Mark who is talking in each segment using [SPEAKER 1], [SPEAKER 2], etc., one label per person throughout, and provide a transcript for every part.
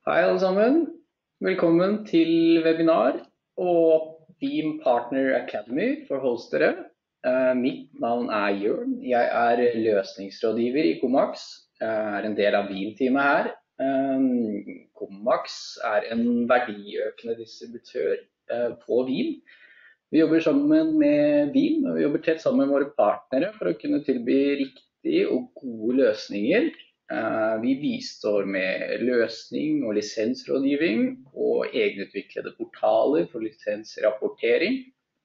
[SPEAKER 1] Hei alle sammen, velkommen til webinar og Veeam Partner Academy for hostere. Mitt navn Jørn, jeg løsningsrådgiver i Comax, jeg en del av Veeam-teamet her. Comax en verdiøkende distributør på Veeam. Vi jobber sammen med Veeam, og vi jobber tett sammen med våre partnere for å kunne tilby riktige og gode løsninger. Vi bistår med løsning og lisensrådgivning og egenutviklede portaler for lisensrapportering.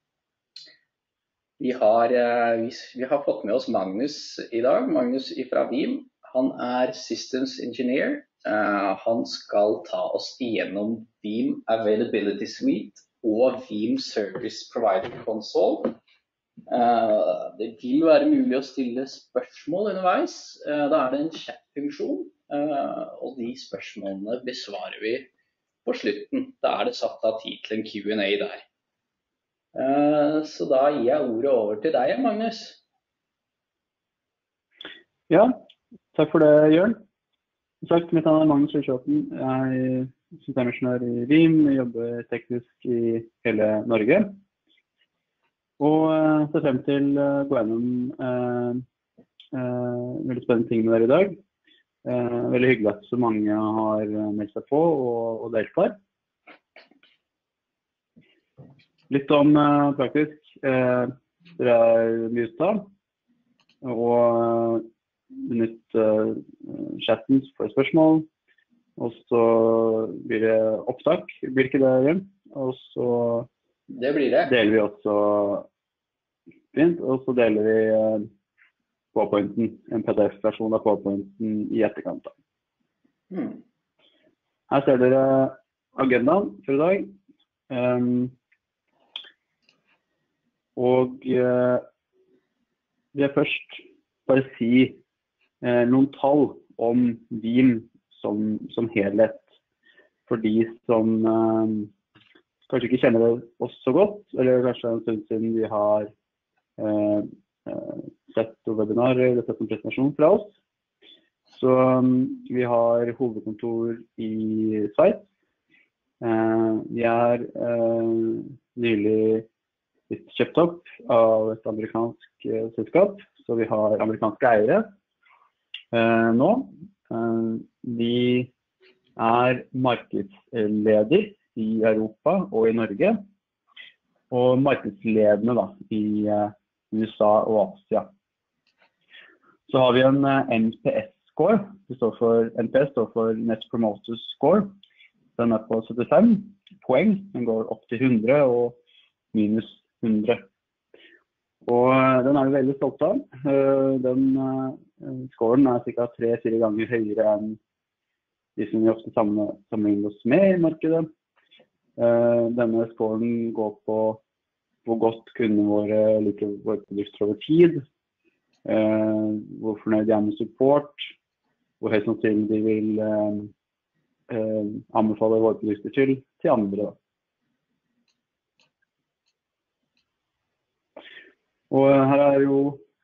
[SPEAKER 1] Vi har fått med oss Magnus i dag, Magnus fra Veeam. Han Systems Engineer. Han skal ta oss igjennom Veeam Availability Suite og Veeam Service Provider Console. Det vil være mulig å stille spørsmål underveis. Da det en chat-funksjon, og de spørsmålene besvarer vi på slutten. Da det satt av tid til en Q&A der. Så da gir jeg ordet over til deg, Magnus.
[SPEAKER 2] Ja, takk for det, Jørn. Mitt navn Magnus Rysjåten. Jeg systemingeniør i Veeam, jobber teknisk i hele Norge. Og ser frem til å gå gjennom veldig spennende ting med dere i dag. Veldig hyggelig at så mange har meldt seg på og deltar. Litt om praktisk. Dere muta og benytt chatten for spørsmål. Og så blir det opptak, blir ikke det, Jørn? Og så
[SPEAKER 1] det blir det.
[SPEAKER 2] Deler vi også fint, og så deler vi PowerPointen, en PDF-versjon av PowerPointen i etterkant. Her ser dere agendaen for i dag. Og vil først bare si noen tall om Veeam som helhet, for de som kanskje ikke kjenner det oss så godt, eller kanskje en stund siden vi har sett webinarer eller sett en presentasjon fra oss. Så vi har hovedkontor i Sveits. Vi nylig blitt kjøpt opp av et amerikansk selskap, så vi har amerikanske eiere nå. Vi markedsleder i Europa og i Norge, og markedsledende da, i USA og Asia. Så har vi en NPS-score. NPS står for Net Promoter Score. Den på 75 poeng. Den går opp til 100 og minus 100. Og den vi veldig stolt av. Den scoren ca. 3-4 ganger høyere enn de som vi ofte sammenligner oss med i markedet. Denne scoren går på hvor godt kundene våre liker våre produkter over tid, hvor fornøyd de med support, hvor høyt sannsynlig de vil anbefale våre produkter til andre. Og her jo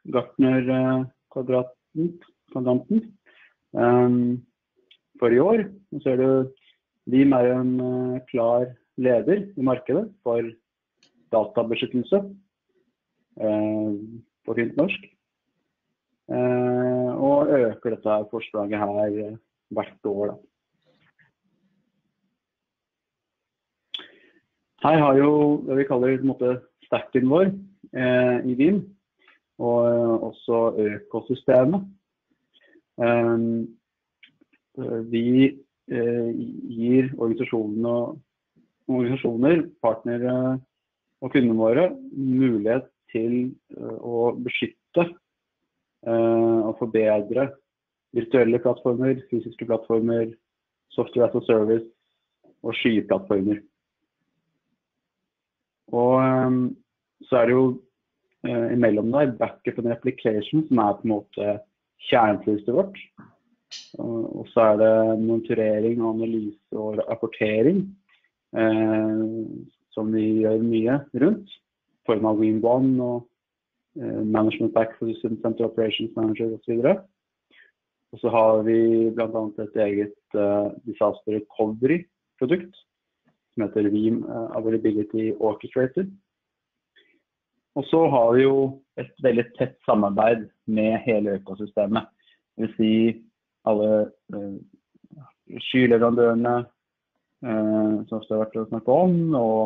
[SPEAKER 2] Gartner-kvadranten for i år. Og så det Veeam en klar leder i markedet for databeskyttelse på fint norsk, og øker dette forslaget her hvert år. Da. Her har jo det vi kaller på en måte stacken vår i Veeam, og også økosystemet. Vi gir organisasjoner, partnere og kundene våre mulighet til å beskytte og forbedre virtuelle plattformer, fysiske plattformer, software as a service og skyplattformer. Og så det jo imellom der backup and application som på en måte kjerneproduktet vårt. Og så det monitorering, analyse og rapportering som vi gjør mye rundt, i form av Veeam One og Management Pack for System Center Operations Manager og så videre. Og så har vi blant annet et eget disaster recovery-produkt som heter Veeam Availability Orchestrator. Og så har vi jo et veldig tett samarbeid med hele økosystemet. Det vil si alle skyleverandørene som også har vært å snakke om,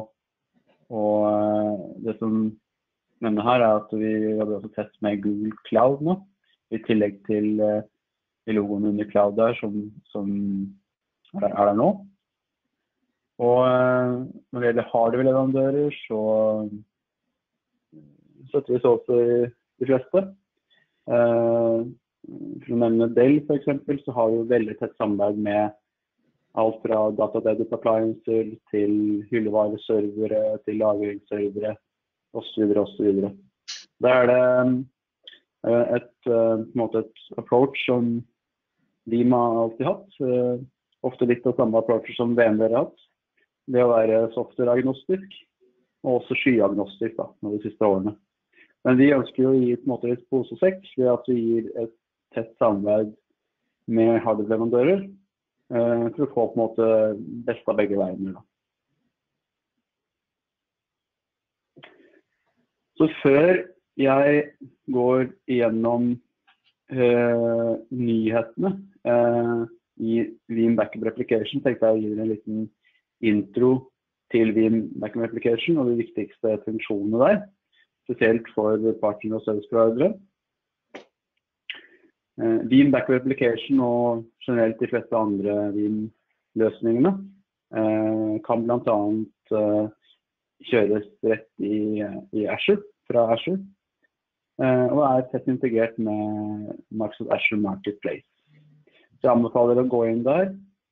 [SPEAKER 2] og det som nevner her at vi jobber også tett med Google Cloud nå, i tillegg til logoen under Cloud der som er der nå. Og når det gjelder hardware-leverandører, så setter vi så også i de fleste. For å nevne Dell for eksempel, så har vi veldig tett samarbeid med alt fra data-edit appliances til hyllevareservere, til lagringsservere, og så videre. Der er det på en måte et approach som Veeam har alltid hatt, ofte litt av samme approach som VMware har hatt. Det å være software-agnostisk, og også skyagnostisk da, de siste årene. Men vi ønsker jo å gi på en måte litt pose og sekk, ved at vi gir et tett samarbeid med hardware-leverandører, for å få på en måte best av begge verdener. Så før jeg går igjennom nyhetene i Veeam Backup Replication, tenkte jeg å gi dere en liten intro til Veeam Backup Replication og de viktigste funksjonene der, spesielt for partner- og service-providere. Veeam Backup Replication og generelt de fleste andre Veeam-løsningene kan blant annet kjøres rett i Azure, fra Azure, og er tett integrert med Microsoft Azure Marketplace. Så jeg anbefaler å gå inn der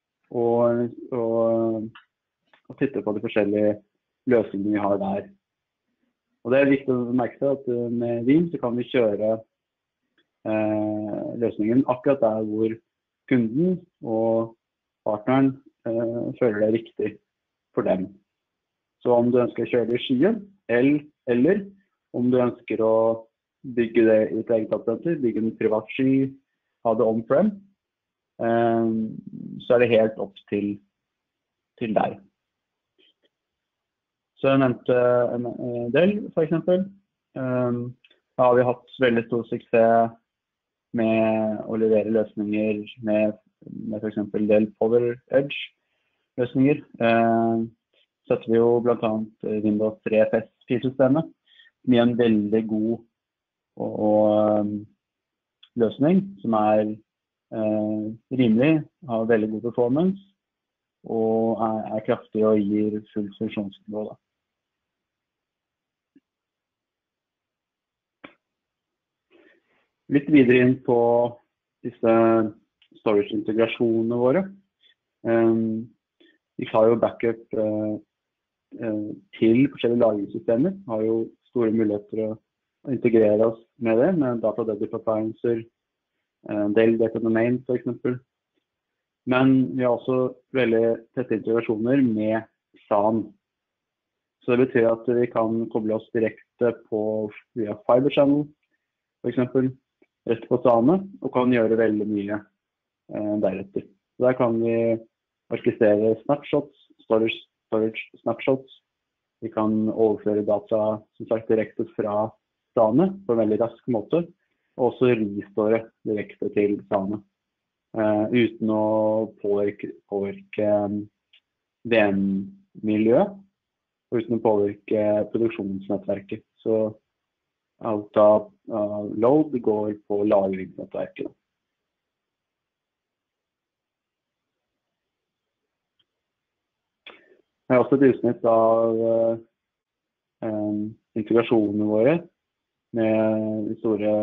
[SPEAKER 2] og titte på de forskjellige løsningene vi har der. Og det er viktig å merke seg at med Veeam så kan vi kjøre løsningen akkurat der hvor kunden og partneren føler det er riktig for dem. Så om du ønsker å kjøre det i skyen, eller om du ønsker å bygge det i et eget alternativ, bygge en privat sky, ha det on-prem, så er det helt opp til deg. Så jeg nevnte en del, for eksempel. Da har vi hatt veldig stor suksess med å levere løsninger med for eksempel del Power Edge løsninger. Setter vi jo blant annet Windows 3 FS-filsystemet med en veldig god løsning som er rimelig, har veldig god performance og er kraftig og gir full funksjonsnivå da. Litt videre inn på disse storage-integrasjonene våre. Vi har jo backup til forskjellige lagringssystemer, har jo store muligheter å integrere oss med det, med data-edit appliances, Dell Data Domain for eksempel. Men vi har også veldig tette integrasjoner med SAN. Så det betyr at vi kan koble oss direkte via Fiber Channel for eksempel, rett på SAN-et, og kan gjøre veldig mye deretter. Så der kan vi orkestrere snapshots, storage snapshots. Vi kan overføre data som sagt direkte fra SAN-et på en veldig rask måte, og også restore direkte til SAN-et, uten å påvirke VM-miljøet, og uten å påvirke produksjonsnettverket. Så alt av load går på lagringsnettverket. Jeg har også et utsnitt av integrasjonene våre med de store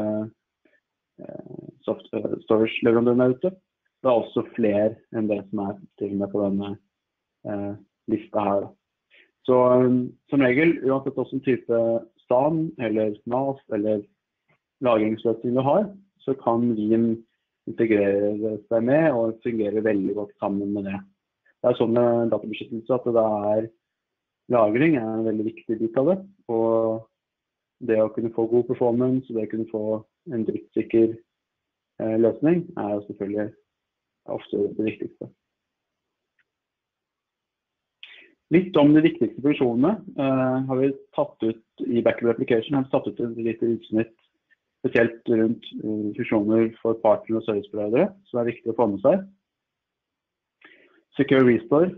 [SPEAKER 2] storage-leverandørene ute. Det er også flere enn det som er til med på denne lista her. Så som regel, uansett hvilken type SAN eller NAS eller lagringsløsning du har, så kan Veeam integrere seg med og fungere veldig godt sammen med det. Det er sånn med databeskyttelse at lagring er en veldig viktig bit av det, og det å kunne få god performance, det å kunne få en drittssikker løsning jo selvfølgelig ofte det viktigste. Litt om de viktigste funksjonene har vi tatt ut i Backup Application, har vi tatt ut et lite utsnitt spesielt rundt funksjoner for partner og serviceprovidere, som viktig å få med seg. Secure Restore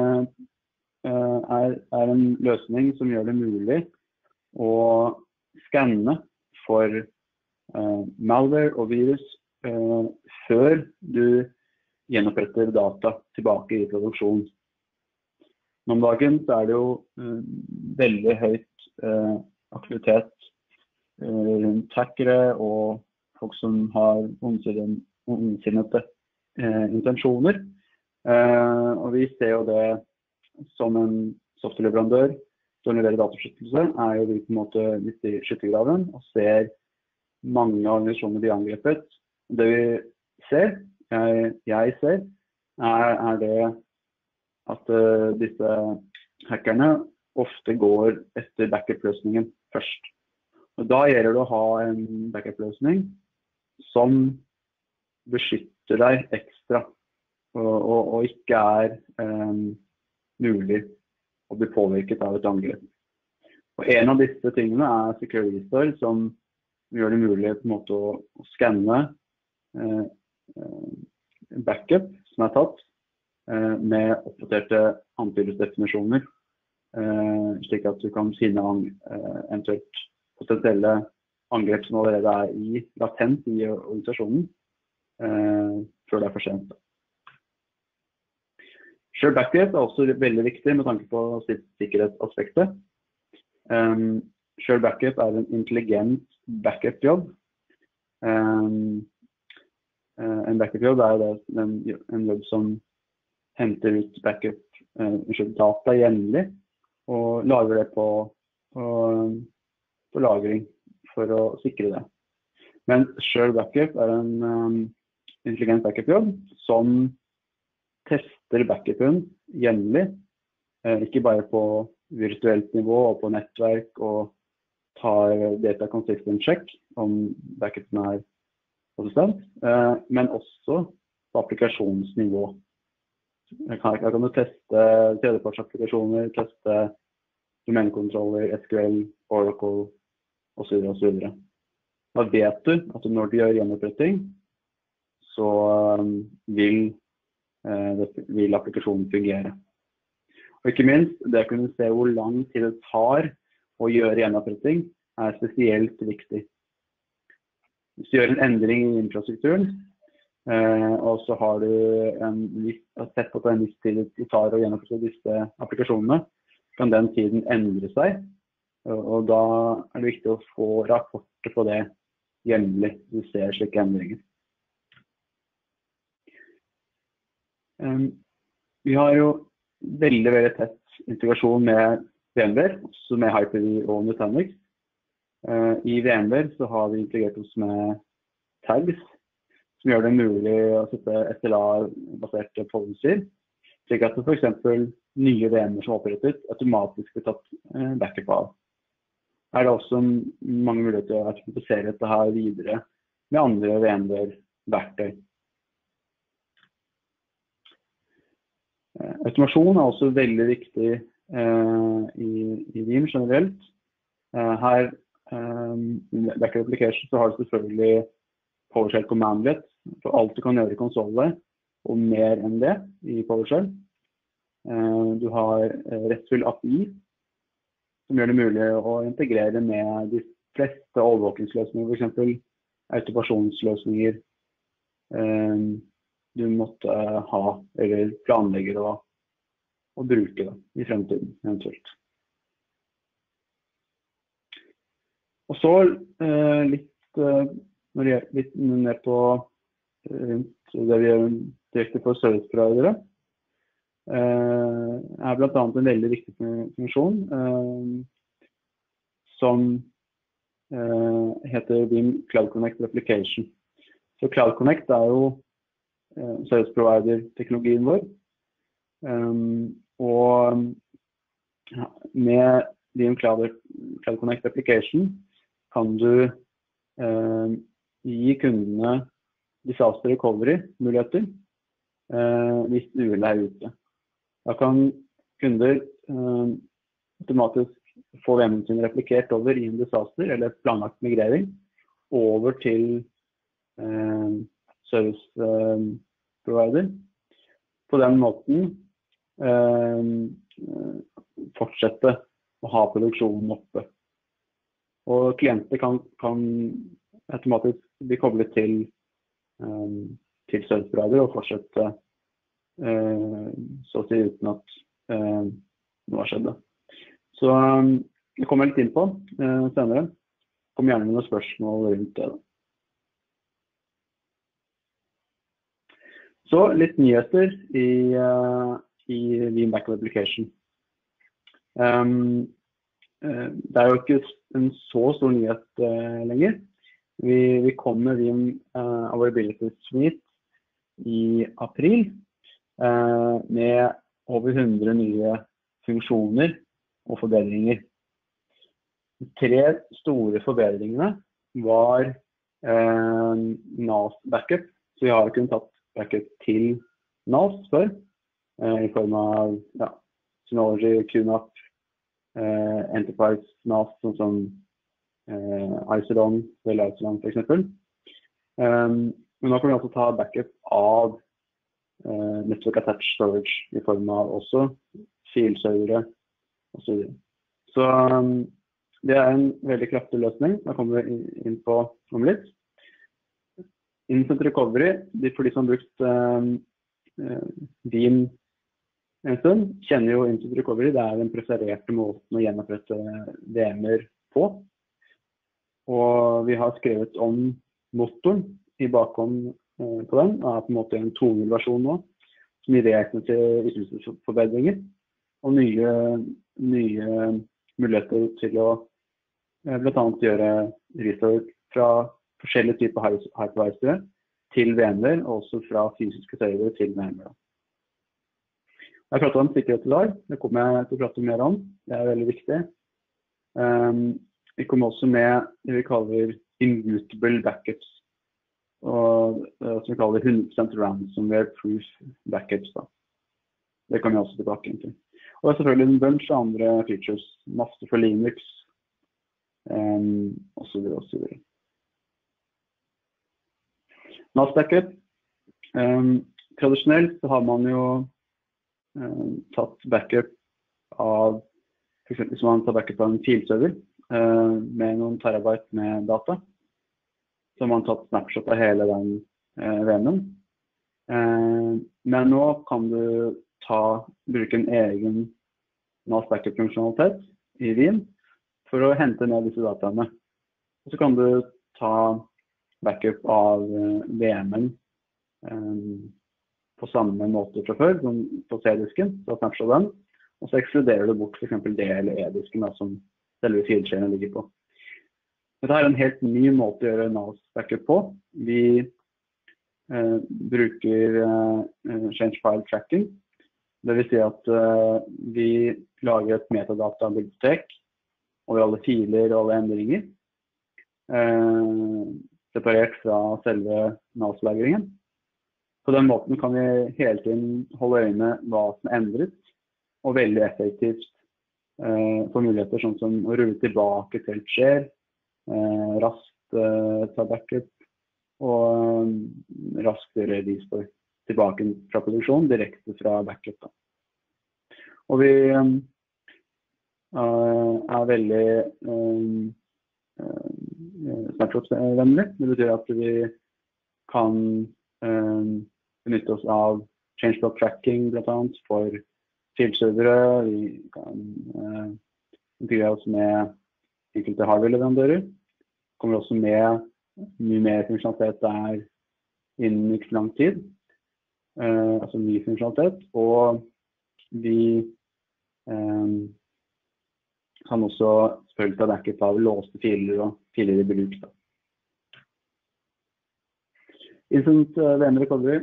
[SPEAKER 2] en løsning som gjør det mulig å skanne for malware og virus før du gjenoppretter data tilbake i produksjon. Nå om dagen så det jo veldig høyt aktivitet rundt hackere og folk som har ondsinnede intensjoner. Og vi ser jo det som en softwareleverandør som leverer databeskyttelse, jo vi på en måte litt i skyttergraven og ser mange organisasjoner bli angrepet. Det vi ser, jeg ser, det at disse hackerne ofte går etter backup-løsningen først. Og da gjelder det å ha en backup-løsning som beskytter deg ekstra, og ikke mulig å bli påvirket av et angrep. Og en av disse tingene Secure Restore, som gjør det mulig på en måte å skanne backup som tatt med oppdaterte antivirusdefinisjoner, slik at du kan finne eventuelt potensielle angrep som allerede latent i organisasjonen før det for sent. Shared Backup også veldig viktig med tanke på sikkerhetsaspektet. Shared Backup en intelligent backup-jobb. En backup-jobb en jobb som henter ut backup-data jevnlig og lager det på lagring for å sikre det. Men Shared Backup en intelligent backup-jobb som tester backupen jevnlig, ikke bare på virtuelt nivå og på nettverk og tar data consistent check om backupen konsistent, men også på applikasjonsnivå. Her kan du teste tredjepartsapplikasjoner, teste domenkontroller, SQL, Oracle og så videre. Da vet du at når du gjør gjenoppretting, så vil applikasjonen fungere. Og ikke minst, det å kunne se hvor lang tid det tar å gjøre gjenoppretting spesielt viktig. Hvis du gjør en endring i infrastrukturen, og så har du sett på en viss tid det tar å gjennomføre disse applikasjonene, kan den tiden endre seg, og da det viktig å få rapporter på det jevnlig, du ser slike endringer. Vi har jo veldig tett integrasjon med VMware, også med Hyper-V og Nutanix. I VMware så har vi integrert oss med tags, som gjør det mulig å sette SLA-baserte policies, slik at for eksempel nye VM'er som er opprettet automatisk blir tatt backup av. Det også mange muligheter til å automatisere dette her videre med andre VMware-verktøy. Automasjon også veldig viktig i Veeam generelt. Her i Backup Application så har du selvfølgelig PowerShell Commandlet for alt du kan gjøre i konsolen, og mer enn det i PowerShell. Du har RESTful API, som gjør det mulig å integrere med de fleste overvåkingsløsninger, for eksempel automasjonsløsninger du måtte ha eller planlegger å bruke det i fremtiden eventuelt. Og så litt ned på det vi gjør direkte for serviceprovidere. Blant annet en veldig viktig funksjon som heter Veeam Cloud Connect Application. Så Cloud Connect jo service provider-teknologien vår. Og med Veeam Cloud Connect Application kan du gi kundene disaster recovery-muligheter hvis uhellet ute. Da kan kunder automatisk få VM-en sin replikert over i en disaster eller planlagt migrering over til service provider. På den måten fortsette å ha produksjonen oppe. Og klienter kan automatisk bli koblet til service provider og fortsette så å si uten at noe har skjedd. Så jeg kommer litt inn på senere. Kom gjerne med noen spørsmål rundt det. Så litt nyheter i Veeam Backup Application. Det jo ikke en så stor nyhet lenger. Vi kom med Veeam Availability Suite i april med over 100 nye funksjoner og forbedringer. 3 store forbedringene var NAS backup, så vi har kunnet tatt backup til NAS før, i form av Synology, QNAP, Enterprise NAS, sånn som Isilon, Isilon for eksempel. Men nå kan vi også ta backup av Network Attached Storage i form av også filservere og så videre. Så det en veldig kraftig løsning. Da kommer vi inn på om litt. Instant Recovery, for de som har brukt Veeam en stund, kjenner jo Instant Recovery. Det den prefererte måten å gjenopprette VM-er på. Og vi har skrevet om motoren i bakom på den. Det på en måte en 2.0-versjon nå, som gir reaksjoner til ytelsesforbedringer. Og nye muligheter til å blant annet gjøre restore fra forskjellige typer hypervisere til VM-er, og også fra fysiske servere til VM-er. Jeg pratet om sikkerhet i dag, det kommer jeg til å prate mer om, det veldig viktig. Vi kommer også med det vi kaller immutable backups, og som vi kaller 100% ransomware-proof backups. Da. Det kan vi også tilbake til. Og det selvfølgelig en bunch av andre features, masse for Linux, og så videre, og så videre. NAS backup. Tradisjonelt så har man jo tatt backup av, for eksempel hvis man tar backup av en filserver med noen terabyte med data, så har man tatt snapshot av hele den VM-en. Men nå kan du bruke en egen NAS backup-funksjonalitet i Veeam for å hente ned disse dataene. Og så kan du ta backup av VM-en på samme måte fra før, som på C-disken, så snapshot den, og så ekskluderer du bort for eksempel D- eller E-disken som selve fileskjene ligger på. Dette en helt ny måte å gjøre NAS backup på. Vi bruker change file tracking. Det vil si at vi lager et metadata-bibliotek over alle filer og alle endringer, separert fra selve NAS-lagringen. På den måten kan vi hele tiden holde øye med hva som endret, og veldig effektivt få muligheter sånn som å rulle tilbake til et skjer, raskt ta backup, og raskt gjøre restore tilbake fra produksjon, direkte fra backup. Da. Og vi veldig snapshot-vennlig. Det betyr at vi kan benytte oss av changelog tracking blant annet for filservere. Vi kan integrere oss med enkelte hardware-leverandører. Kommer også med mye mer funksjonalitet innen ikke lang tid. Altså ny funksjonalitet. Og vi kan også selvfølgelig ta backup av låste filer og filer i bruk. Da. Instant VM recovery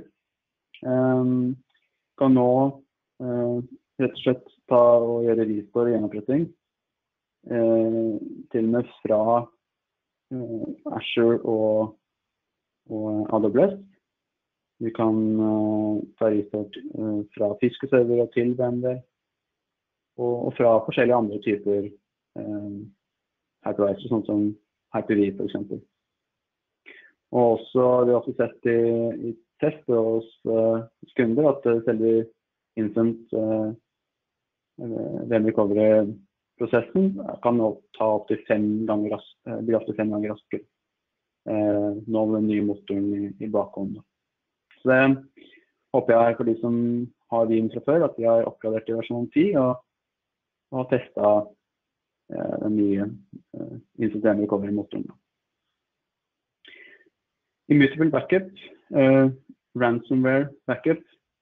[SPEAKER 2] kan nå rett og slett ta og gjøre restore og gjenoppretting til og med fra Azure og AWS. Du kan ta research fra fiskeservere til VMware, og fra forskjellige andre typer hypervisor, sånn som Hyper-V for eksempel. Og også, vi har også sett i test hos kunder at selve instant VM recovery-prosessen kan ta opp til 5 ganger raskere nå med den nye motoren i bakhånden. Så det håper jeg for de som har Veeam fra før, at de har oppgradert i versjon 10 og testet den nye instant VM recovery-motoren. Immutable backup, ransomware backup,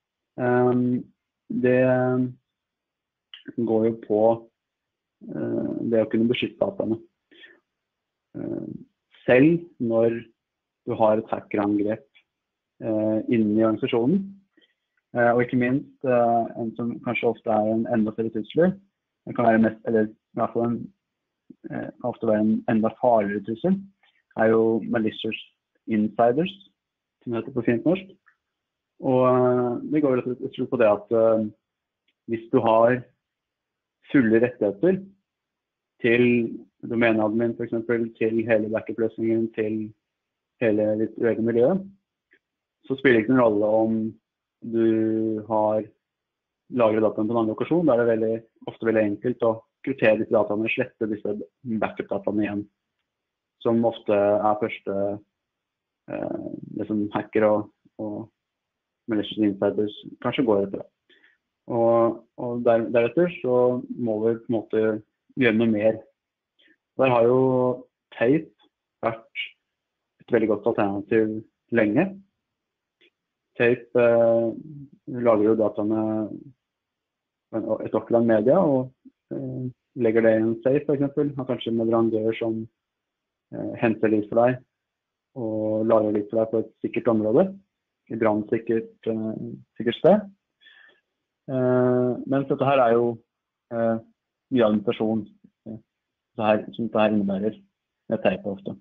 [SPEAKER 2] det går jo på det å kunne beskytte dataene. Selv når du har et hackerangrep inne i organisasjonen, og ikke minst en som kanskje ofte er en enda større trussel, det kan være mest, eller i hvert fall ofte være en enda farligere trussel, er jo malicious insiders, som det heter på fint norsk. Og det går rett og slett på det at hvis du har fulle rettigheter til domeneadmin, for eksempel, til hele backup-løsningen, til hele ditt eget miljø, så spiller det ikke noen rolle om du har lagret dataen på en annen lokasjon. Da er det ofte veldig enkelt å kryptere disse dataene og slette disse backup-dataene igjen, som ofte er første det som hacker og malicious insiders kanskje går etter det. Og deretter så må vi på en måte gjøre noe mer. Der har jo tape vært et veldig godt alternativ lenge. Tape lager jo dataene et offline media og legger det i en safe for eksempel. Har kanskje en leverandør som henter litt for deg og lager litt for deg på et sikkert område, i brannsikkert sted. Men dette her er jo mye administrasjon som dette her innebærer med teip ofte.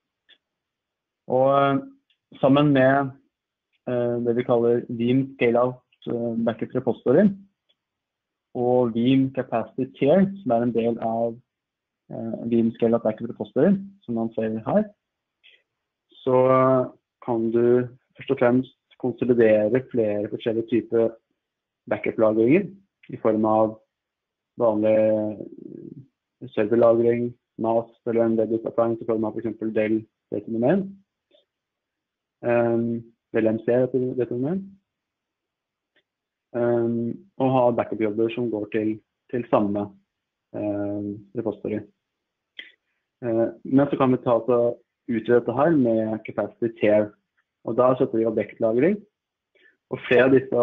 [SPEAKER 2] Og sammen med det vi kaller Veeam Scale-out Backup Repository og Veeam Capacity Tier, som er en del av Veeam Scale-out Backup Repository, som man ser her, så kan du først og fremst konsolidere flere forskjellige typer backup-lagringer i form av vanlig serverlagring, NAS eller en Dell appliance i form av for eksempel Dell Data Domain, Dell MC Data Domain, og ha backup-jobber som går til samme repository. Men så kan vi utrede dette her med capacity tier, og da setter vi objektlagring, og flere av disse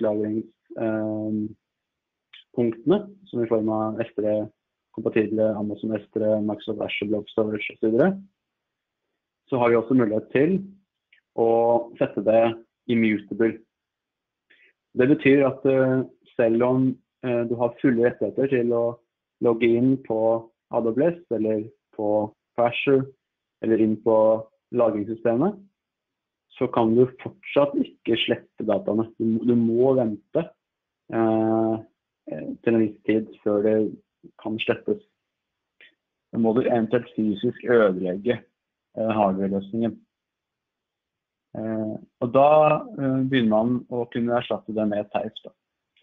[SPEAKER 2] objektlagringspunktene, som i form av S3, kompatible Amazon S3, Microsoft Azure Blob Storage og så videre, så har vi også mulighet til å sette det immutable. Det betyr at selv om du har fulle rettigheter til å logge inn på AWS eller på Azure eller inn på lagringssystemet, så kan du fortsatt ikke slette dataene. Du må vente til en viss tid før det kan slettes. Da må du eventuelt fysisk ødelegge hardware-løsningen. Og da begynner man å kunne erstatte det med teip.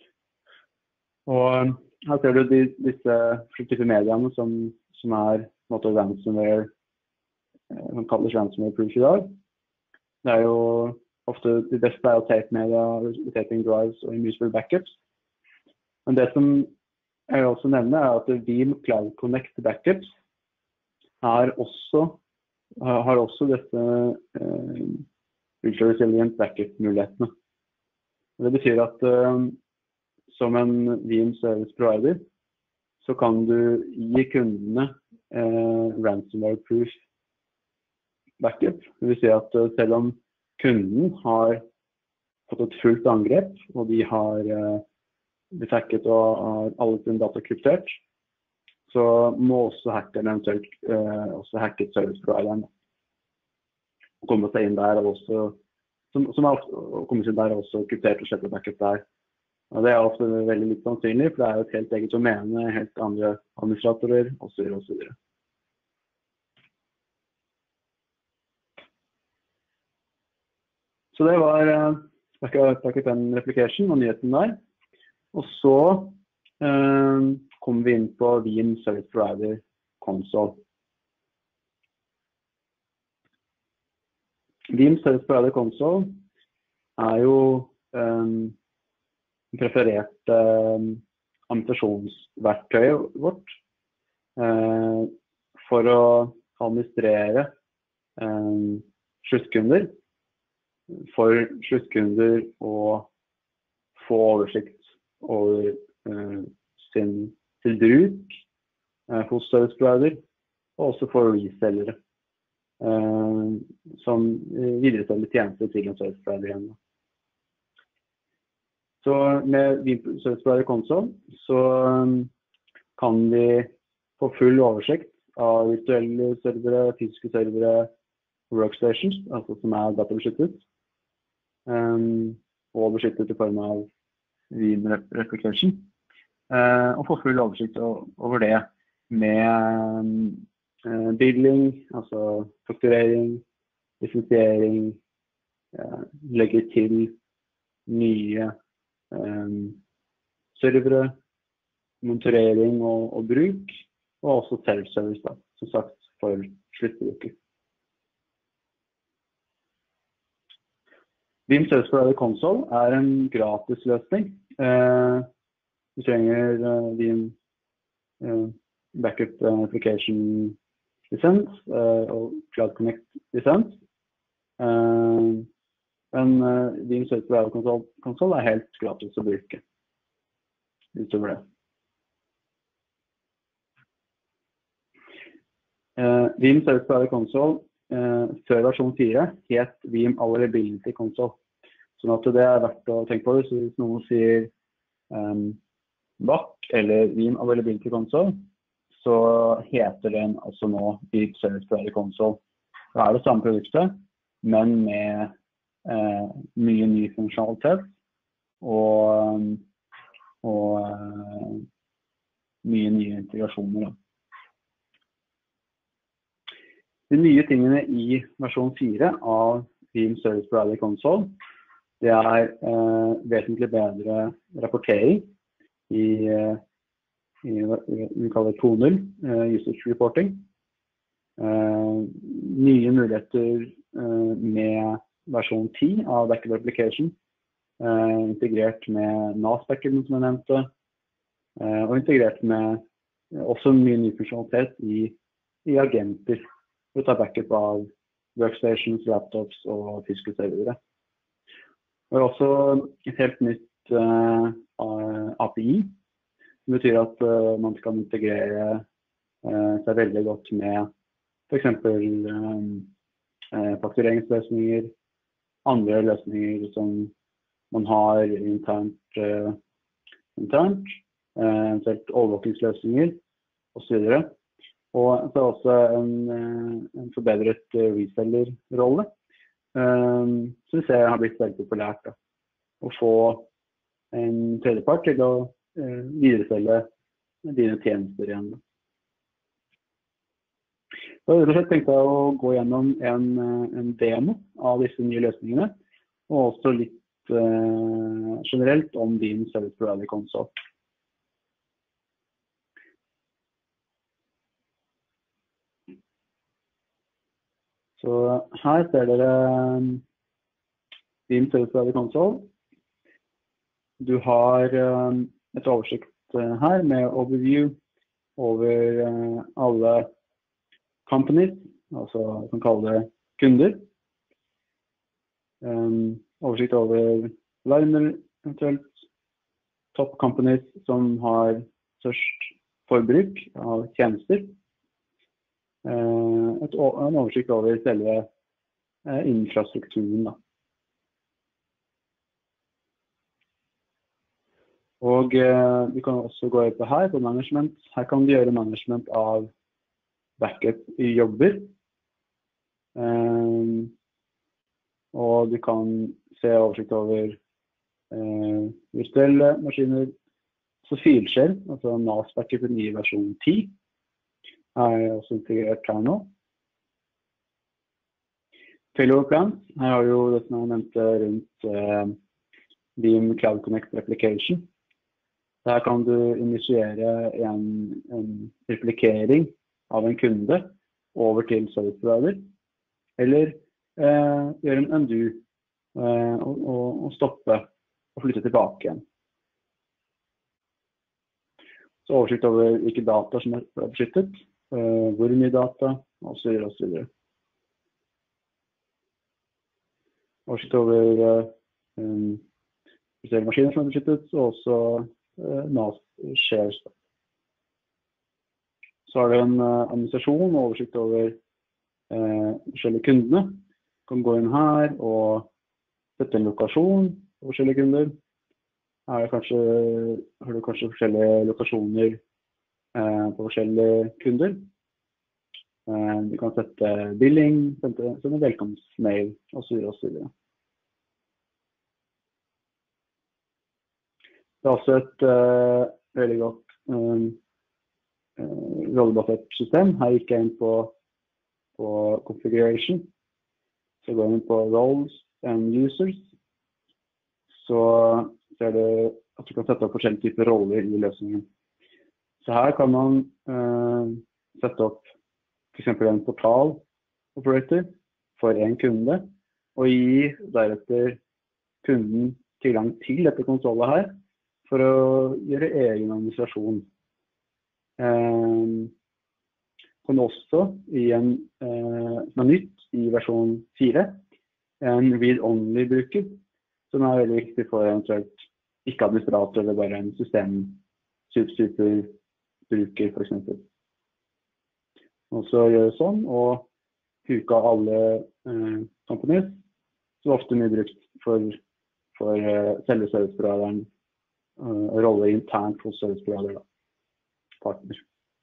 [SPEAKER 2] Og her ser du disse typer mediene som er på en måte ransomware, som kalles ransomware proof i dag. Det er jo ofte det beste er å tape media, taping drives og immutable backups. Men det som jeg vil også nevne er at Veeam Cloud Connect Backups har også disse ultra resilient backup-mulighetene. Det betyr at som en Veeam Service Provider så kan du gi kundene ransomware proof backup. Det vil si at selv om kunden har fått et fullt angrep, og de har blitt hacket og har alle sine data kryptert, så må også hackeren eventuelt også hacke service provideren. Komme seg inn der og også som er ofte kommet der også kryptert og slett backup der. Og det er ofte veldig litt sannsynlig, for det er jo et helt eget domene, helt andre administratorer, og så videre, og så videre. Så det var backup and replication og nyheten der. Og så kommer vi inn på Veeam Service Provider Console. Veeam Service Provider Console er jo preferert administrasjonsverktøyet vårt for å administrere sluttkunder, for sluttkunder å få oversikt over sin bruk hos service provider, og også for resellere som videreselger tjenester til en service provider igjen. Så med Veeam Service Provider Console så kan vi få full oversikt av virtuelle servere, fysiske servere, workstations, altså som er databeskyttet, og beskyttet i form av Veeam Replication, og få full oversikt over det med billing, altså fakturering, lisensiering, legge til nye servere, monitorering og bruk, og også self-service da, som sagt for sluttbruker. Veeam Service Provider Console er en gratis løsning. Du trenger Veeam Backup Application lisens og Cloud Connect lisens. Men Veeam Service Provider Console er helt gratis å bruke utover det. Veeam Service Provider Console før versjon 4 het Veeam Availability Console. Sånn at det er verdt å tenke på det. Så hvis noen sier VAC eller Veeam Availability Console, så heter den altså nå Veeam Service Provider Console. Det er det samme produktet, men med mye ny funksjonalitet og mye nye integrasjoner. De nye tingene i versjon 4 av Veeam Service Provider Console, det er vesentlig bedre rapportering i vi kaller det 2.0, usage reporting. Nye muligheter med versjon 10 av Backup Application, integrert med NAS-backupen som jeg nevnte, og integrert med også mye ny funksjonalitet i agenter for å ta backup av workstations, laptops og fysiske servere. Og også et helt nytt API, som betyr at man kan integrere seg veldig godt med for eksempel faktureringsløsninger, andre løsninger som man har internt, eventuelt overvåkingsløsninger og så videre. Og så er også en forbedret reseller-rolle, som vi ser har blitt veldig populært da. Å få en tredjepart til å videreselge dine tjenester igjen. Så rett og slett tenkte jeg å gå gjennom en demo av disse nye løsningene, og også litt generelt om Veeam Service Provider Console. Så her ser dere Veeam Service Provider Console. Du har et oversikt her med overview over alle companies, altså som kaller det kunder. Oversikt over liner, eventuelt top companies som har størst forbruk av tjenester. En oversikt over selve infrastrukturen da. Og vi kan også gå opp her på management. Her kan vi gjøre management av backup i jobber. og du kan se oversikt over virtuelle maskiner. Så fileskjell, altså NAS-backup i versjon 10, også integrert her nå. Failover plans, her har jo det som jeg nevnte rundt Veeam Cloud Connect Replication. Her kan du initiere en replikering av en kunde over til service provider, eller gjøre en undo og stoppe og flytte tilbake igjen. Så oversikt over hvilke data som beskyttet, hvor mye data, og så videre og så videre. Oversikt over forskjellige maskiner som beskyttet, og også NAS shares. Så har du en administrasjon og oversikt over forskjellige kundene. Du kan gå inn her og sette en lokasjon på forskjellige kunder. Her har du kanskje forskjellige lokasjoner på forskjellige kunder. Du kan sette billing, sende velkomstmail, og så videre og så videre. Det er også et veldig godt rollebasert system. Her gikk jeg inn på configuration. Så går jeg inn på roles and users. Så er det at du kan sette opp forskjellige typer roller i løsningen. Så her kan man sette opp for eksempel en portal operator for en kunde, og gi deretter kunden tilgang til dette konsollet her, for å gjøre egen administrasjon. Kan også i som er nytt i versjon 4, en read-only-bruker, som er veldig viktig for eventuelt ikke-administrator eller bare en system-superbruker for eksempel. Og så gjør det sånn, og huke av alle companies, som ofte er mye brukt for selve serviceprovideren, rolle internt hos serviceprovider, partner.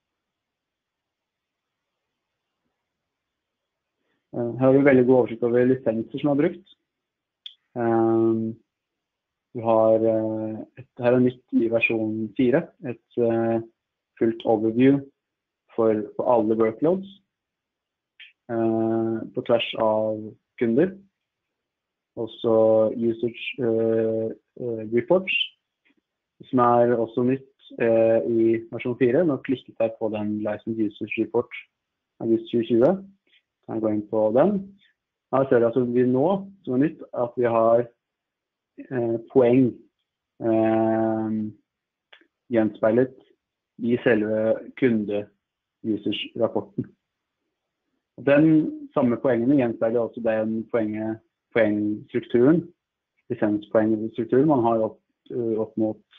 [SPEAKER 2] Her har vi veldig god oversikt over lisenser som er brukt. Du har, her er nytt i versjon 4, et fullt overview for alle workloads på tvers av kunder. Også usage reports, som er også nytt i versjon 4. Nå klikket jeg på den license usage report august 2020. Kan jeg gå inn på den. Her ser jeg vi nå, som er nytt, at vi har poeng gjenspeilet i selve kunde-usage-rapporten. Den samme poengene gjenspeiler også den poengstrukturen, lisenspoengstrukturen man har opp mot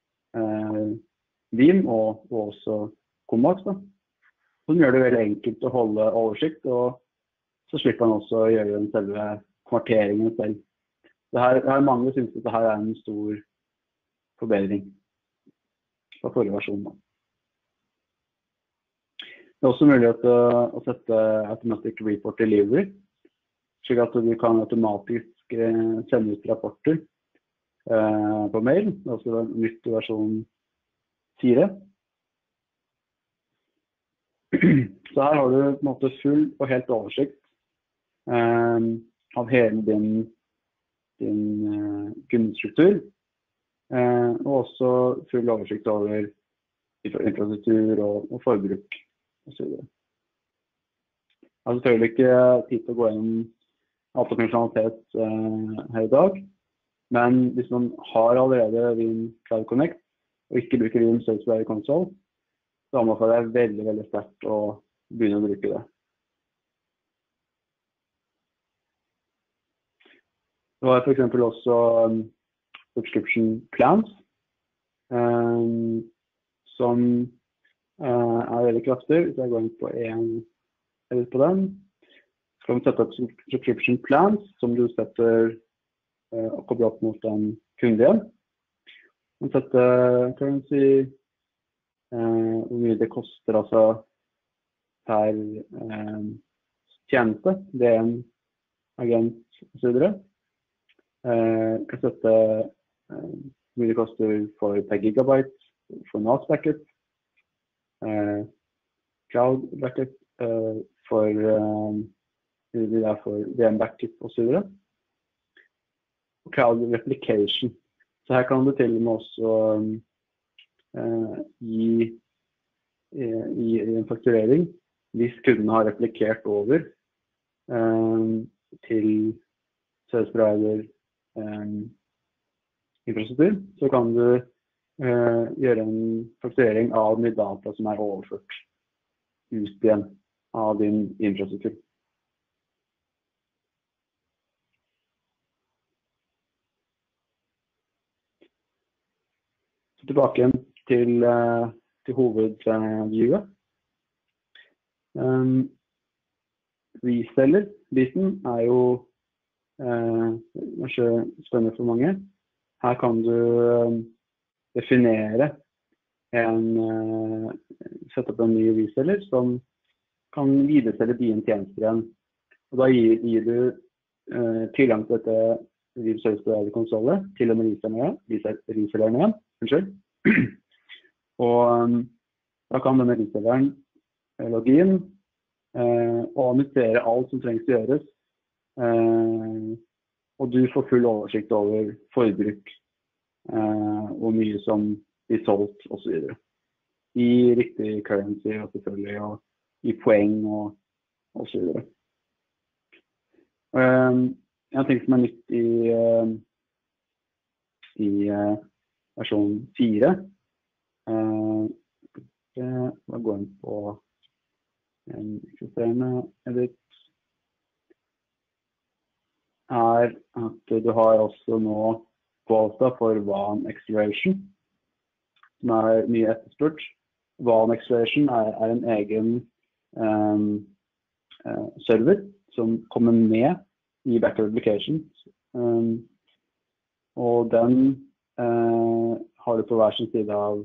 [SPEAKER 2] Veeam og også Comax, som gjør det veldig enkelt å holde oversikt, og så slipper man også å gjøre den selve konverteringen selv. Her mange synes at dette er en stor forbedring fra forrige versjon. Det er også mulighet å sette automatic report delivery, slik at du kan automatisk sende ut rapporter på mail. Det er også nytt i versjon 4. Så her har du på en måte full og helt oversikt av hele din kundestruktur, og også full oversikt over infrastruktur og forbruk. Jeg har selvfølgelig ikke tid til å gå gjennom alt av funksjonalitet her i dag, men hvis man har allerede Veeam Cloud Connect og ikke bruker Veeam Service Provider Console, så anbefaler jeg veldig, veldig sterkt å begynne å bruke det. Det var for eksempel også subscription plans, som er veldig kraftig. Hvis jeg går inn på eller på den, så kan vi sette opp subscription plans, som du setter og kobler opp mot en kunde igjen. Man setter currency, hvor mye det koster altså per tjeneste. Det er en agent og så videre. Kan støtte hvor mye det koster for per gigabyte, for NAS backup, cloud backup, for VM backup og så videre. Cloud replication. Så her kan du til og med også gi en fakturering hvis kunden har replikert over til service provider infrastruktur, så kan du gjøre en fakturering av de data som er overført ut igjen av din infrastruktur. Så tilbake igjen til hovedviewet. Reseller-biten er jo kanskje spennende for mange. Her kan du definere sette opp en ny reseller som kan videreselge dine tjenester igjen. Og da gir du tilgang til dette service-provider-konsolet til en reselleren igjen. Unnskyld. Og da kan denne reselleren logge inn og administrere alt som trengs å gjøres. Og du får full oversikt over forbruk, hvor mye som blir solgt og så videre. I riktig currency og selvfølgelig, og i poeng og så videre. En ting som er nytt i versjon 4, da går inn på en eksisterende edit, er at du har også nå kvota for WAN Acceleration, som er mye etterspurt. WAN Acceleration er en egen server som kommer med i backup applications, og den har du på hver sin side av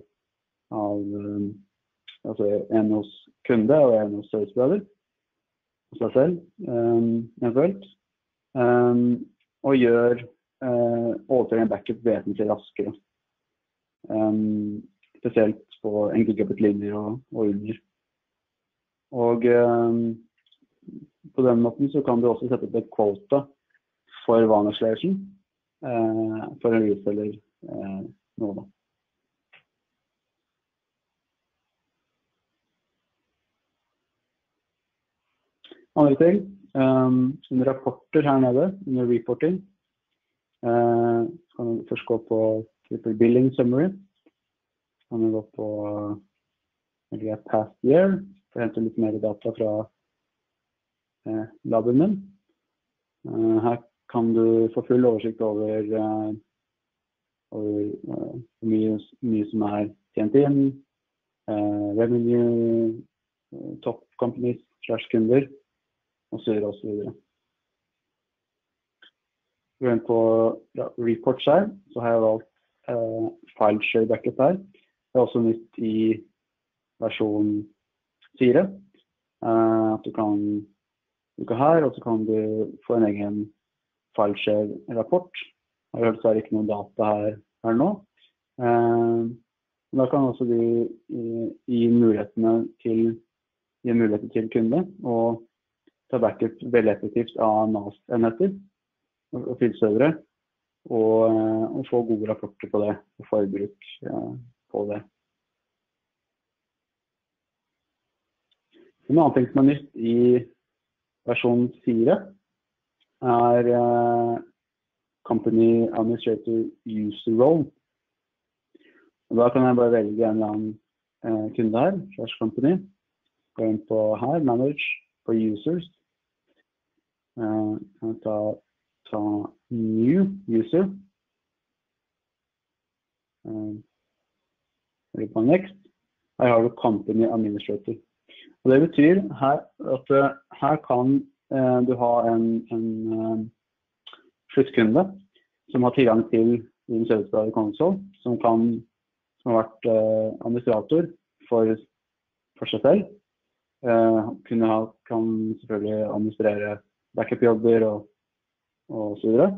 [SPEAKER 2] altså en hos kunde og en hos service provider, hos deg selv, eventuelt. Og gjør overføring av backup vesentlig raskere. Spesielt på 1 gigabit linjer og under. Og på den måten så kan du også sette opp et quota for WAN acceleration for en reseller nå da. Andre ting, under rapporter her nede, under reporting, så kan du først gå på billing summary, så kan du gå på past year, for å hente litt mer data fra laben min. Her kan du få full oversikt over hvor mye som er tjent inn, revenue, top companies, kunder, og så videre. Går inn på reports her, så har jeg valgt file share backup her. Det er også nytt i versjon 4. At du kan bruke her, og så kan du få en egen file share rapport. Jeg har dessverre ikke noen data her nå. Da kan også du gi muligheter til kunde, og ta backup veldig effektivt av NAS-enheter og filservere, og få gode rapporter på det, og forbruk på det. En annen ting som er nytt i versjon 4 er Company Administrator User Role. Og da kan jeg bare velge en eller annen kunde her, /company. Gå inn på her, Manage for Users. Kan ta New User. Velge på Next. Her har du Company Administrator. Og det betyr at her kan du ha en sluttkunde som har tilgang til din service console, som har vært administrator for seg selv. Kan selvfølgelig administrere backup-jobber og og så videre.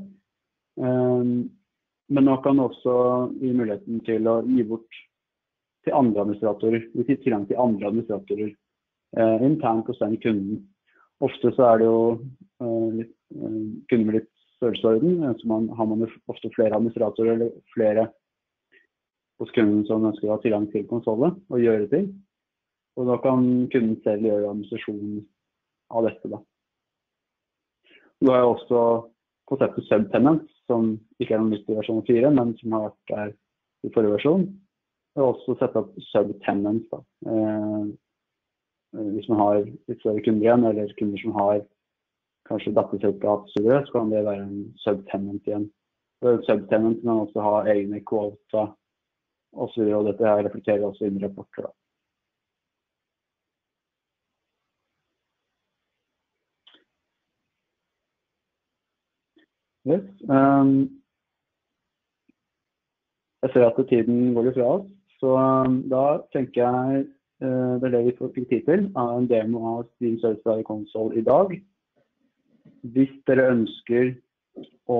[SPEAKER 2] Men nå kan du også gi muligheten til å gi bort til andre administratorer, gi tilgang til andre administratorer internt hos den kunden. Ofte så det jo kunder med litt størrelsesorden, så har man ofte flere administratorer eller flere hos kunden som ønsker å ha tilgang til konsolen og gjøre ting. Og da kan kunden selv gjøre administrasjonen av dette da. Du har jo også konseptet subtenant, som ikke noe nytt i versjon 4, men som har vært der i forrige versjon. Og også sett opp subtenant da. Hvis man har litt større kunder igjen, eller kunder som har kanskje datterselskap så kan det være en subtenant igjen. Og subtenant kan også ha egne quota og så videre, og dette her reflekterer også inn i rapporter da. Yes. Jeg ser at tiden går litt fra oss, så da tenker jeg det vi fikk tid til, en demo av Steam Service Provider Console i dag. Hvis dere ønsker å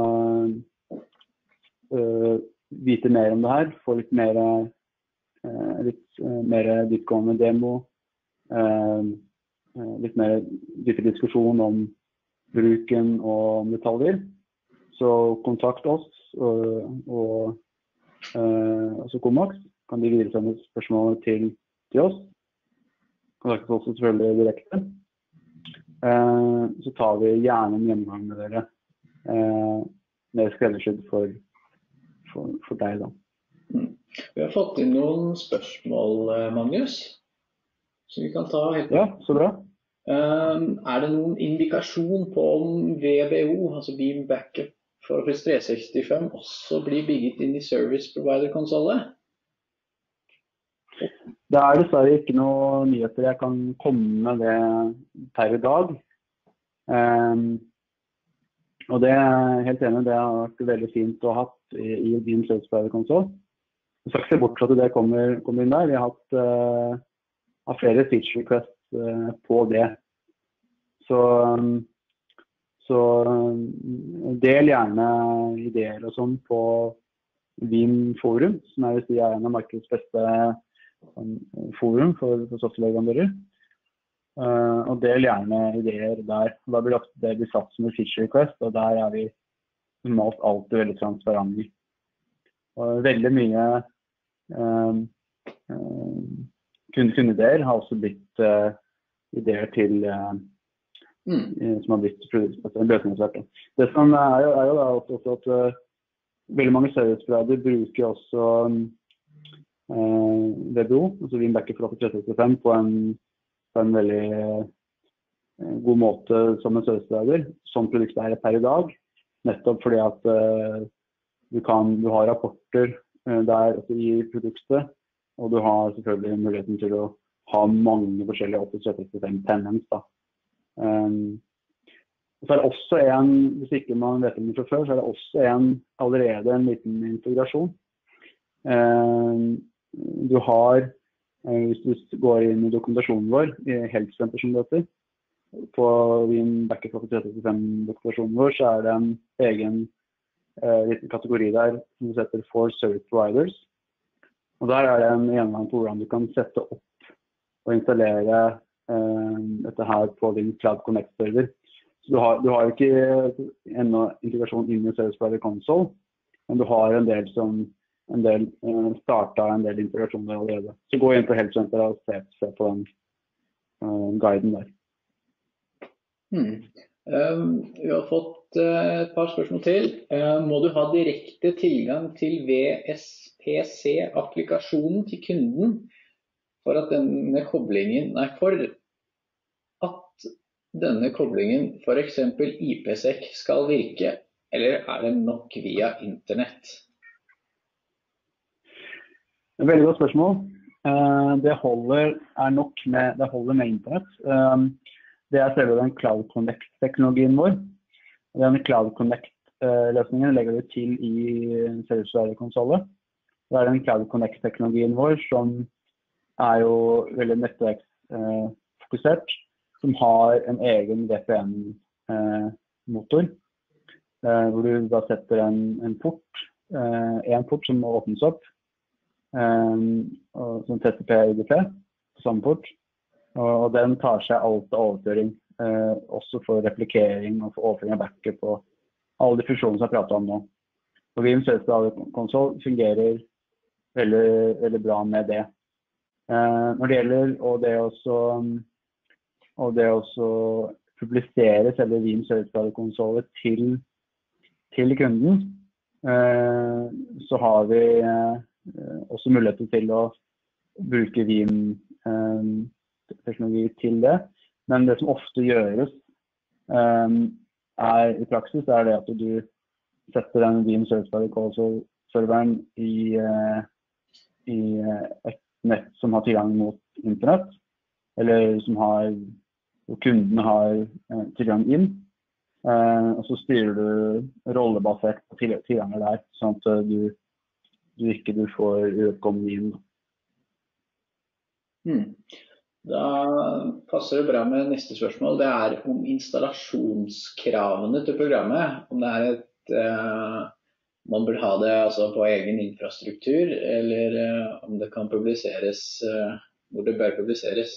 [SPEAKER 2] vite mer om det her, få litt mer dyptgående demo, litt mer dypere diskusjon om bruken og detaljer, så kontakt oss og Comax. Kan de videresende spørsmål til oss. Kontakt oss også selvfølgelig direkte. Så tar vi gjerne en gjennomgang med dere mer skreddersydd for deg da.
[SPEAKER 1] Vi har fått inn noen spørsmål, Magnus, som vi kan ta helt.
[SPEAKER 2] Ja, så bra.
[SPEAKER 1] Det noen indikasjon på om VBO, altså Veeam Backup for Office 365, også blir bygget inn i Service Provider-konsolen?
[SPEAKER 2] Det dessverre ikke noen nyheter jeg kan komme med det per i dag. Og det helt enig, det har vært veldig fint å ha hatt i Veeam Service Provider-konsol. Jeg skal ikke se bort fra at det kommer inn der. Vi har hatt flere feature requests på det. Så del gjerne ideer og sånn på Veeam Forum, som jeg vil si en av markedets beste forum for softwareleverandører. Og del gjerne ideer der. Da blir det blir satt som en feature request, og der vi normalt alltid veldig transparente. Og veldig mye kundeideer har også blitt ideer til som har blitt løsningsverket. Det som jo da også at veldig mange serviceprovider bruker også VBO, altså Veeam Backup for Office 365 på en veldig god måte som en serviceprovider, som produktet per i dag, nettopp fordi at du har rapporter der i produktet, og du har selvfølgelig muligheten til å ha mange forskjellige Office 365 tenants da. Så det også hvis ikke man vet om det fra før, så det også allerede en liten integrasjon. Du har, hvis du går inn i dokumentasjonen vår, i Health Center som det heter, på Veeam Backup Office 365-dokumentasjonen vår, så det en egen liten kategori der som du setter for Service Providers. Og der det en gjennomgang på hvordan du kan sette opp og installere dette her på din Cloud Connect-server. Så du har ikke ennå integrasjon inn i Service Provider Console, men du har en del startet en del integrasjoner allerede. Så gå inn på Health Center og se på den guiden der.
[SPEAKER 1] Vi har fått et par spørsmål til. Må du ha direkte tilgang til VSPC-applikasjonen til kunden for at denne koblingen for eksempel IPsec skal virke, eller det nok via internett?
[SPEAKER 2] Veldig godt spørsmål. Det holder med internett. Det selve den Cloud Connect-teknologien vår. Den Cloud Connect-løsningen legger vi til i Service Provider-konsolen. Det den Cloud Connect-teknologien vår som jo veldig nettverksfokusert, som har en egen VPN-motor. hvor du da setter en port som åpnes opp, og som TCP/UDP på samme port, og den tar seg alt av overføring, også for replikering og for overføring av backup og alle de funksjonene som jeg pratet om nå. Og Veeam Service Provider Console fungerer veldig, veldig bra med det. Når det gjelder og det også publisere selve Veeam Service Provider Console til kunden, så har vi også muligheter til å bruke Veeam teknologi til det. Men det som ofte gjøres i praksis, er det at du setter den Veeam Service Provider Console-serveren i et nett som har tilgang mot internett, eller hvor kundene har tilgang inn. Og så styrer du rollebasert på tilganger der, sånn at du ikke får uvedkommende inn.
[SPEAKER 1] Da passer det bra med neste spørsmål. Det er om installasjonskravene til programmet. Om det er man bør ha det altså på egen infrastruktur, eller om det kan publiseres hvor det bør publiseres.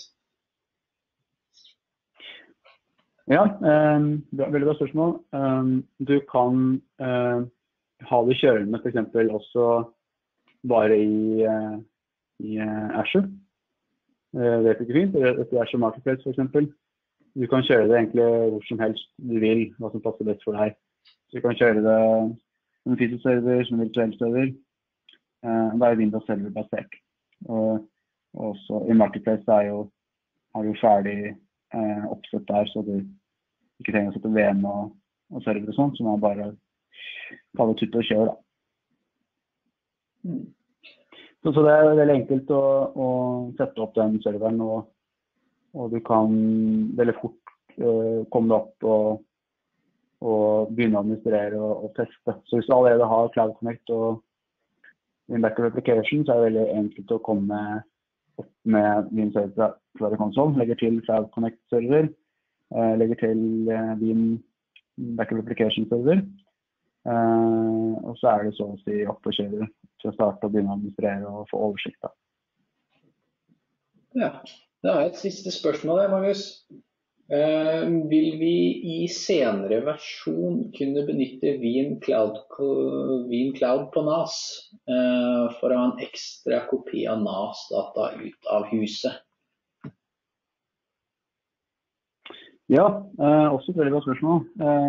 [SPEAKER 2] Ja, veldig bra spørsmål. Du kan ha det kjørende for eksempel også bare i Azure. Det er ikke fint, i Azure Marketplace for eksempel. Du kan kjøre det egentlig hvor som helst du vil, hva som passer best for deg. Så du kan kjøre det som en fysisk server, som en virtuell server. Det er Windows Server basert. Og også i Marketplace har du ferdig oppsett der, så du ikke trenger å sette VM og server og sånt, som er bare ta det tutt og kjør da. Så det er veldig enkelt å sette opp den serveren, og du kan veldig fort komme deg opp og begynne å administrere og teste. Så hvis du allerede har Cloud Connect og Backup Application, så er det veldig enkelt å komme opp med Veeam Service Provider Console, legger til Cloud Connect server, legger til Veeam Backup Application server, og så er det så å si opp og kjøre til å starte og begynne å administrere og få oversikt da.
[SPEAKER 1] Ja, det er et siste spørsmål her, Magnus. Vil vi i senere versjon kunne benytte Veeam Cloud på NAS for å ha en ekstra kopi av NAS-data ut av huset?
[SPEAKER 2] Ja, også et veldig bra spørsmål.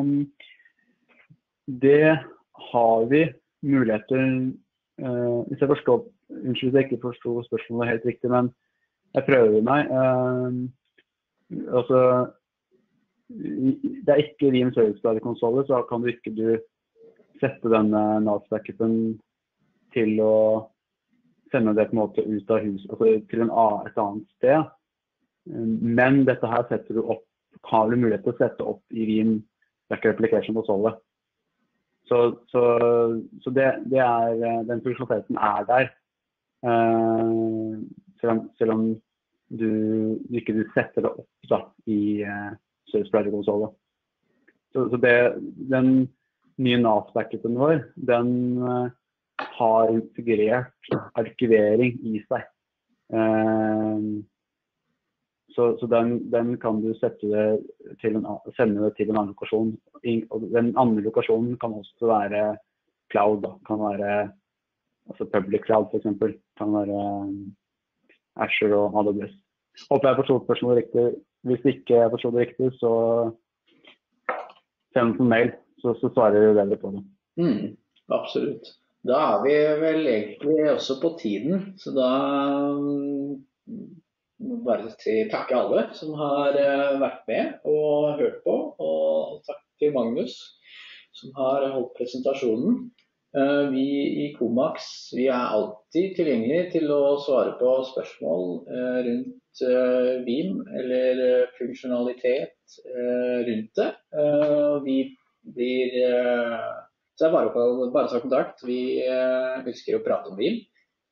[SPEAKER 2] Det har vi muligheter, hvis jeg unnskyld jeg ikke forstår spørsmålet helt riktig, men jeg prøver meg. Altså, det er ikke Veeam Service Provider Console, så kan du ikke sette denne NAS-backupen til å sende det på en måte ut av huset, altså til et annet sted. Men dette her setter du opp, har du mulighet til å sette opp i Veeam Backup Application Console. Så det den funksjonaliteten er der, selv om du ikke setter det opp da, i Service Provider Console. Så den nye NAS-backupen vår, den har integrert arkivering i seg. Så den kan du sende det til en annen lokasjon. Og den andre lokasjonen kan også være cloud, da. Kan være altså public cloud for eksempel. Kan være Azure og AWS. Håper jeg forstår spørsmålet riktig. Hvis ikke jeg forstår det riktig, så send en mail, så svarer vi bedre på det.
[SPEAKER 1] Absolutt. Da er vi vel egentlig også på tiden, så da bare takke alle som har vært med og hørt på, og takk til Magnus som har holdt presentasjonen. Vi i Comax vi er alltid tilgjengelige til å svare på spørsmål rundt Veeam eller funksjonalitet rundt det. Vi blir så det er bare ta kontakt. Vi elsker å prate om Veeam.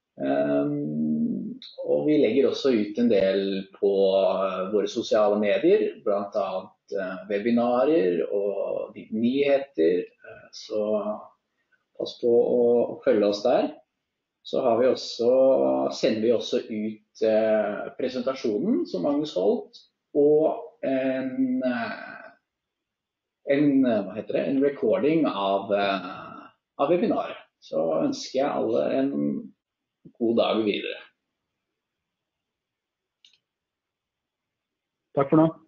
[SPEAKER 1] Og vi legger også ut en del på våre sosiale medier, blant annet webinarer og nyheter Så pass på å følge oss der. Så sender vi også ut presentasjonen som Magnus holdt, og en recording av webinaret. Så ønsker jeg alle en god dag videre.
[SPEAKER 2] Takk for nå.